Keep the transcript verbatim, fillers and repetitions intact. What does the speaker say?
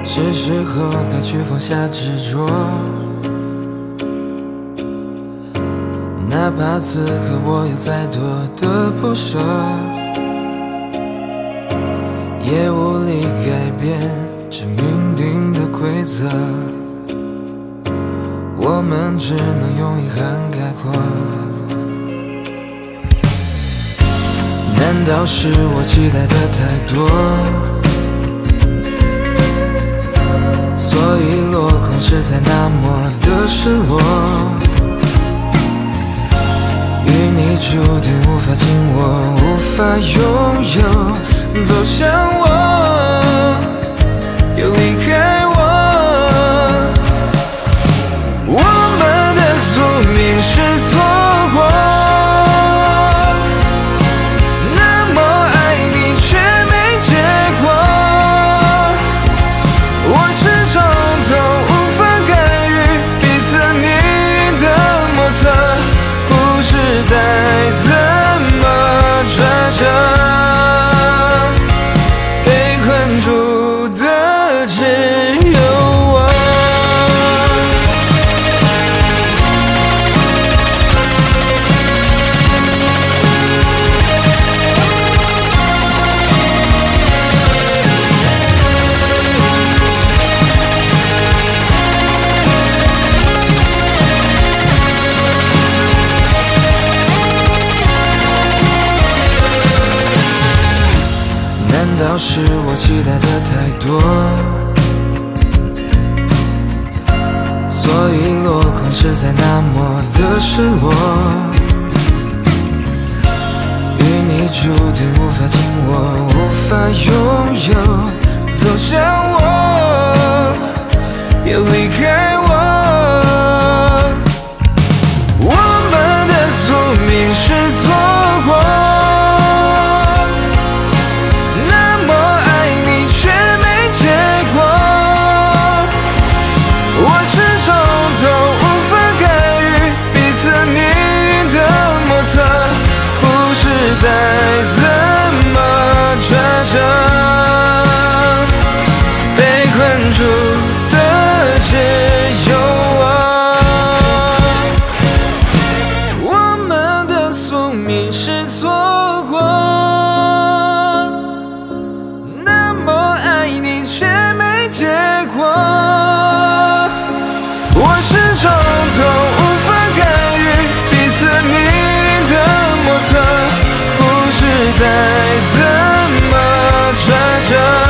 是时候该去放下执着，哪怕此刻我有再多的不舍，也无力改变这命定的规则，我们只能用遗憾概括。难道是我期待的太多，所以落空时才那么的失落？与你注定无法紧握，无法拥有，走向我，又离开我。我们的宿命是错过，那么爱你却没结果。我始终都无法干预彼此命运的莫测，故事再怎么转折，被困住的只有我。难道是我期待的太多，所以落空时才那么的失落？与你注定无法紧握，无法拥有，走向我，又离开我。我们的宿命是错过，再怎么转折，被困住的只有我。我们的宿命是错过，那么爱你却没结果。我始终都无法干预彼此命运的莫测，再怎么转折。